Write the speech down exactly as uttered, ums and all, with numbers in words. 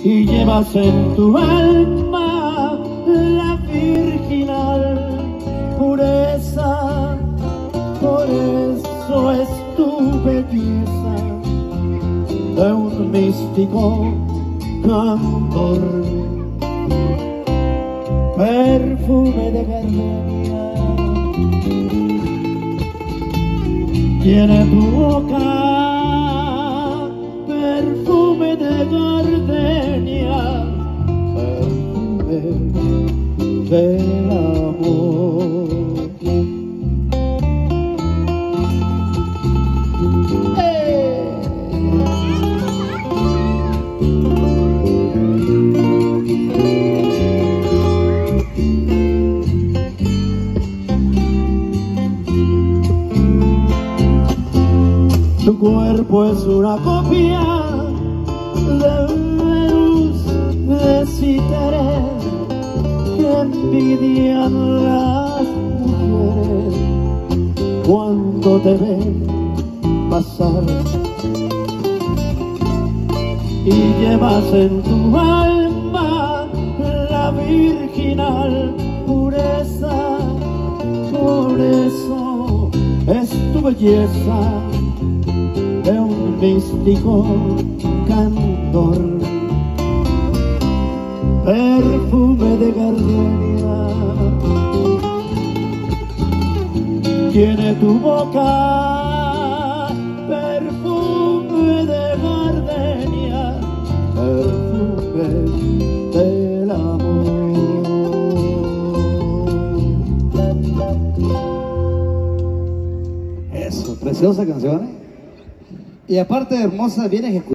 y llevas en tu alma la virginal pureza. Por eso es tu belleza de un místico candor, perfume de gardenia. Tiene tu boca perfume de gardenia, perfume del amor. ¡Hey! Tu cuerpo es una copia de Venus de Cítere que envidian las mujeres cuando te ven pasar, y llevas en tu alma la virginal pureza. Por eso es tu belleza de un místico candor, perfume de gardenia. Tiene tu boca perfume de gardenia, perfume del amor. Eso, preciosa canción, ¿eh? Y aparte de hermosa, bien ejecutada.